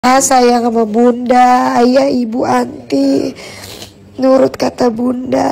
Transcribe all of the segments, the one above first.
Sayang sama bunda, ayah, ibu, anti, nurut kata bunda.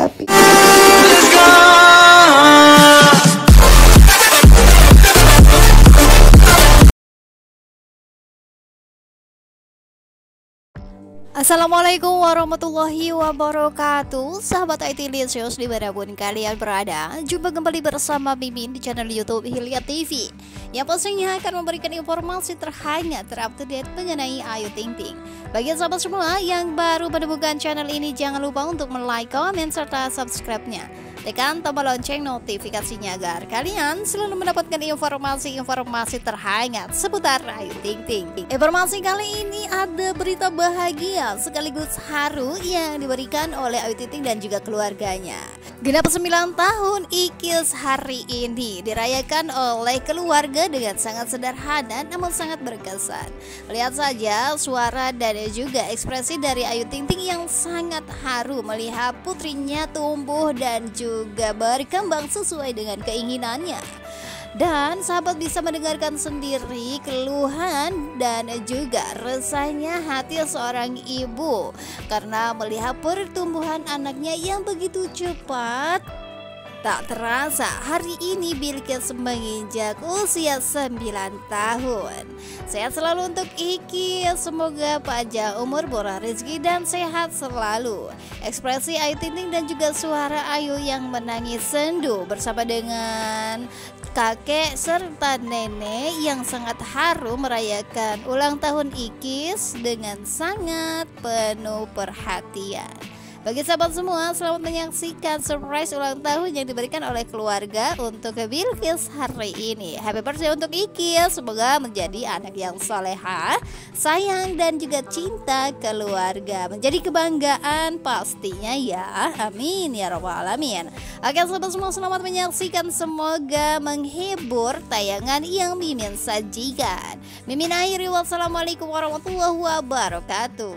Assalamualaikum warahmatullahi wabarakatuh. Sahabat IT Lisius dimanapun kalian berada, jumpa kembali bersama Mimin di channel YouTube Hilya TV, yang pastinya akan memberikan informasi terhangat terupdate mengenai Ayu Ting Ting. Bagi sahabat semua yang baru menemukan channel ini, jangan lupa untuk like, komen, serta subscribe-nya. Tekan tombol lonceng notifikasinya agar kalian selalu mendapatkan informasi-informasi terhangat seputar Ayu Ting Ting. Informasi kali ini ada berita bahagia sekaligus haru yang diberikan oleh Ayu Ting Ting dan juga keluarganya. Genap 9 tahun IKIS hari ini dirayakan oleh keluarga dengan sangat sederhana namun sangat berkesan. Lihat saja suara dan juga ekspresi dari Ayu Ting Ting yang sangat haru melihat putrinya tumbuh dan juga berkembang sesuai dengan keinginannya. Dan sahabat bisa mendengarkan sendiri keluhan dan juga resahnya hati seorang ibu karena melihat pertumbuhan anaknya yang begitu cepat. Tak terasa hari ini Bilqis menginjak usia 9 tahun. Sehat selalu untuk IKIS, semoga panjang umur, murah rezeki dan sehat selalu. Ekspresi Ayu Ting Ting dan juga suara Ayu yang menangis sendu bersama dengan kakek serta nenek yang sangat haru merayakan ulang tahun IKIS dengan sangat penuh perhatian. Bagi sahabat semua, selamat menyaksikan surprise ulang tahun yang diberikan oleh keluarga untuk Bilqis hari ini. Happy birthday untuk IKIS, semoga menjadi anak yang soleha, sayang dan juga cinta keluarga, menjadi kebanggaan pastinya ya. Amin ya rabbal alamin. Oke sahabat semua, selamat menyaksikan, semoga menghibur tayangan yang Mimin sajikan. Mimin akhiri, wassalamualaikum warahmatullahi wabarakatuh.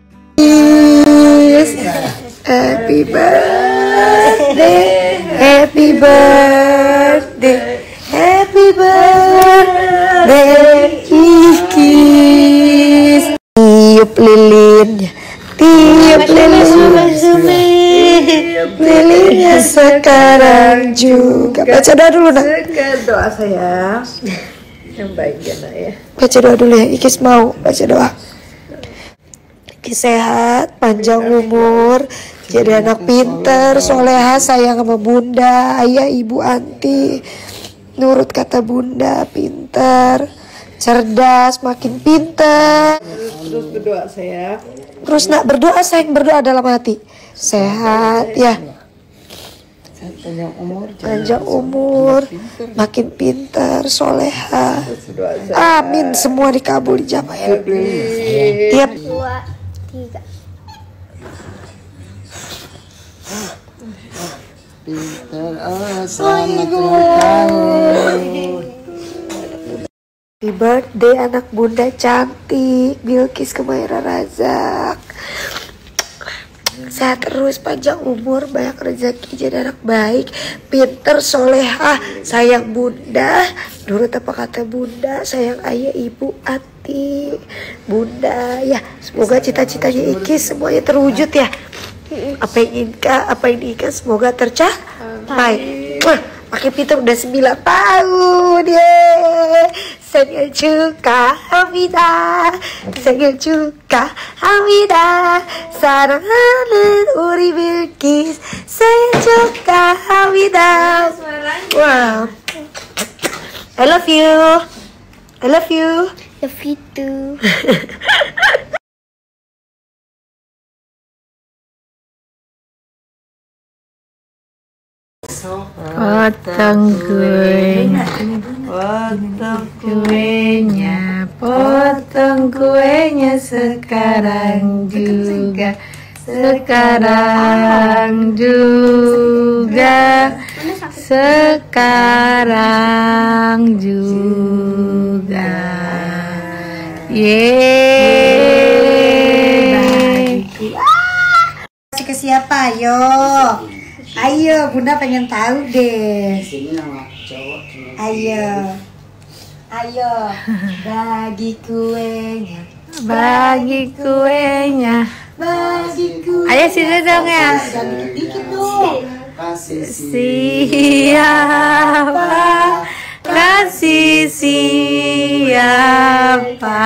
Happy birthday, happy birthday, happy birthday, IKIS. Tiup lilinnya, tiup lilinnya sekarang juga. Baca doa dulu nak. Doa saya yang baik ya nak ya. Baca doa dulu ya, IKIS mau baca doa. Sehat, panjang umur, jadi anak pinter, soleha, sayang sama bunda, ayah, ibu, anti, nurut kata bunda, pinter, cerdas, makin pinter. Terus berdoa saya. Terus nak berdoa, sayang, berdoa dalam hati. Sehat ya, panjang umur, makin pinter, soleha. Amin, semua dikabul dijabah ya. Tiap 2, 3. Pinter, selamat ulang tahun. Happy birthday anak bunda cantik Bilqis Kemaira Razak. Sehat terus, panjang umur, banyak rezeki, jadi anak baik, pinter, soleha, sayang bunda, nurut apa kata bunda, sayang ayah, ibu, anti, bunda ya. Semoga cita-citanya IKIS semuanya terwujud ya. Apa yang diinginkan semoga tercapai. Makin pintar, udah 9 tahun ya. Senang juga Hamida, senang juga Hamida, sarangan uri Bilqis, senang juga Hamida. Wow, I love you, I love you, Love you too. Potong kuenya, potong kuenya sekarang juga, sekarang juga, sekarang juga. Yeay. Kasih ke siapa? Ayo, bunda pengen tahu deh. Ayo, bagi kuenya. bagi kuenya. Ayo sini dong ya. Kasih Siapa? Kasih siapa?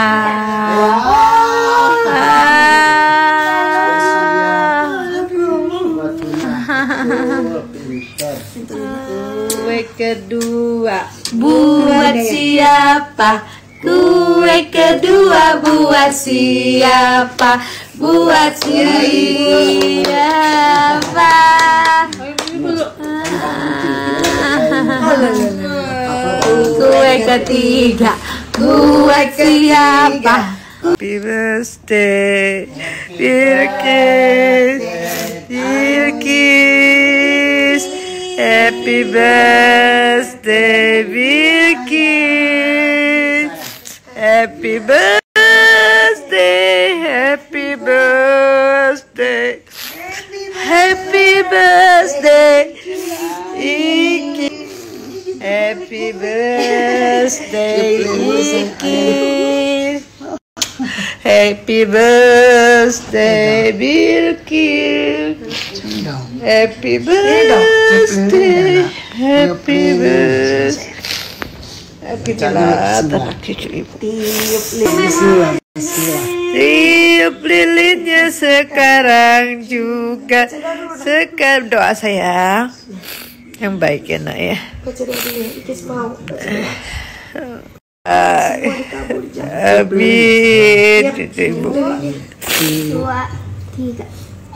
Kue kedua buat siapa? Kue kedua buat siapa? Buat siapa? Kue ketiga buat siapa? Happy birthday, Bilkis, Bilkis. Happy birthday, Bilkis. Happy birthday, happy birthday, happy birthday, Iki. Happy birthday, Iki. Happy birthday, Bilkis. Happy birthday, happy birthday. Happy birthday. Tiup lilinnya sekarang juga. Sekarang doa sayang yang baik ya nak ya. Amin. 2, 3.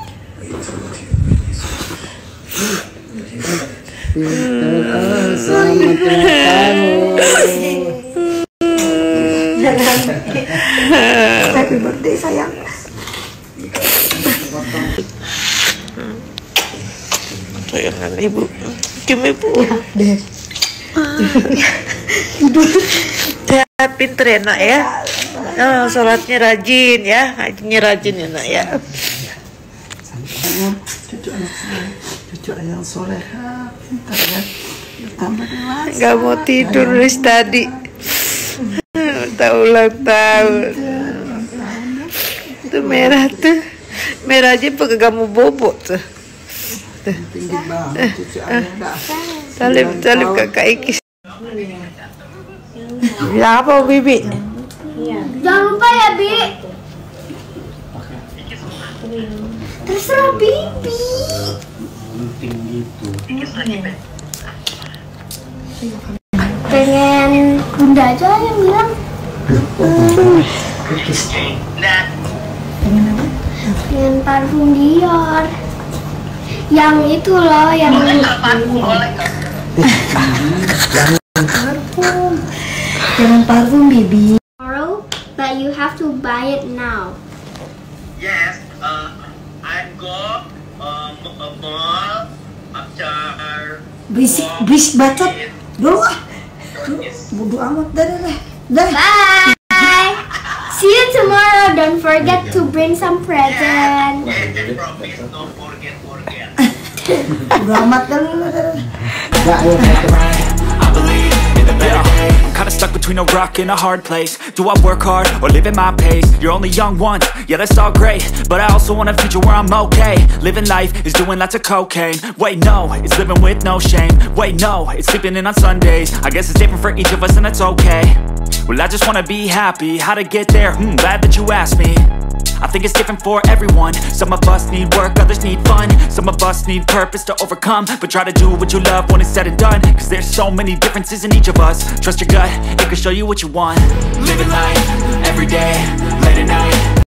Happy birthday sayang. Sayang ibu, cuma ibu. Pinter ya nak ya. Sholatnya rajin ya, ngajinya rajin ya nak ya. Cucu yang soleha, pintar ya. Tambah dewasa. Gak mau tidur dari tadi. Tak ulang tahun. Itu merah tuh, merah aja pakai kamu bobot tuh. Tinggi banget cucu ayah. Salim kakak Ikis. Ya apa Bibi? Jangan lupa ya, Bi. Terserah Bibi. Pengen Bunda aja yang bilang. Pengen parfum Dior. Yang itu loh, yang Jangan parfum, Bibi. tomorrow, but you have to buy it now. Yes, I go a mall after Berisik bacot. Dulu ah. Bodo amat. Dah. Bye. See you tomorrow. Don't forget to bring some present. and promise don't forget. Bodo amat dah. I believe in the better day. I'm kinda stuck between a rock and a hard place. Do I work hard or live at my pace? You're only young once, yeah that's all great, but I also want a future where I'm okay. Living life is doing lots of cocaine. Wait no, it's living with no shame. Wait no, it's sleeping in on Sundays. I guess it's different for each of us and that's okay. Well I just wanna be happy, how to get there? Glad that you asked me. I think it's different for everyone. Some of us need work, others need fun. Some of us need purpose to overcome. But try to do what you love when it's said and done, cause there's so many differences in each of us. Trust your gut, it can show you what you want. Living life, everyday, late at night